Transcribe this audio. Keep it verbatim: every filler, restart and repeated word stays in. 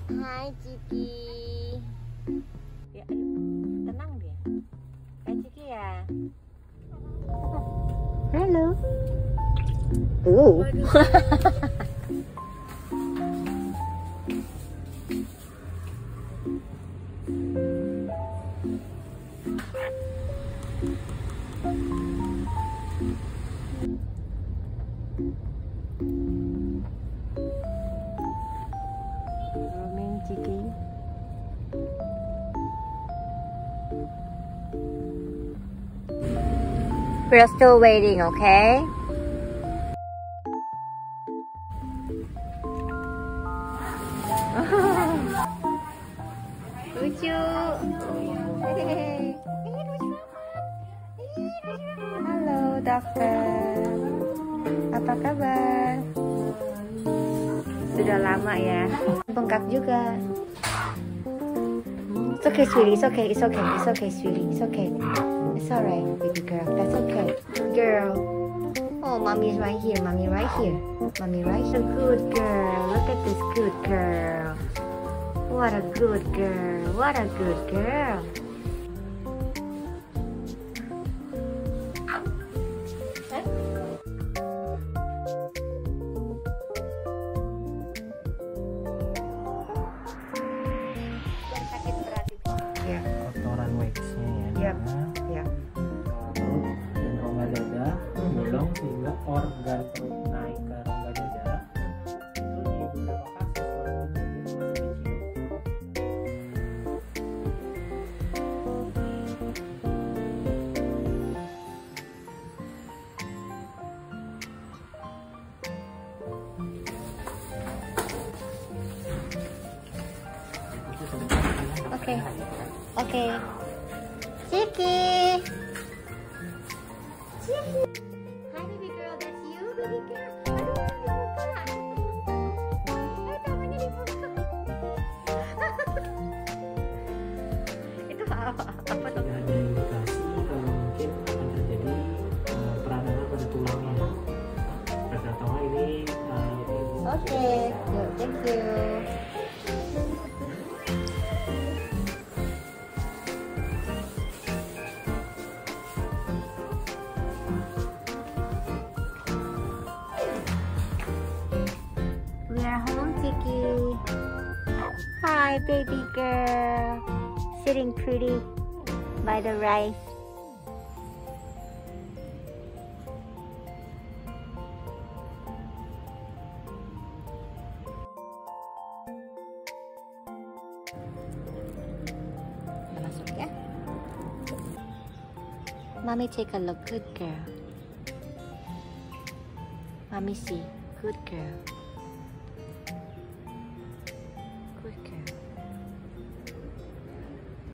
Hai Chiki. Ya, ayo, tenang dia. Hai Chiki ya. Halo. Uh. Grooming Chiki. We're still waiting, okay? Lucu. Hey. Halo, dokter. Apa kabar? Sudah lama ya. Bengkak juga. It's okay, sweetie. It's okay. It's okay. It's okay, sweetie. It's okay. It's alright, baby girl. That's okay. Girl. Oh, mommy's right here. Mommy right here. Mommy right here. Good girl. Look at this good girl. What a good girl. What a good girl. Kotoran waxnya ya, Yep. Yep. dan rongga dada bolong sehingga organ perut naik ke rongga dada. Itu di beberapa kasus kalau terjadi masih kecil. Oke. Oke. Chiki. Chiki. Hi baby girl, that's you baby girl. Aduh, dibuka. Aduh, tangannya dibuka. Itu apa? Apa tuh? Ada indikasi kalau mungkin akan terjadi uh, peradangan pada tulangnya. Pada tahu ini. Uh, Oke, good, thank you. We are home, Chiki. Hi, baby girl. Sitting pretty by the rice. Masuk ya. Mommy take a look. Good girl. Mommy see. Good girl.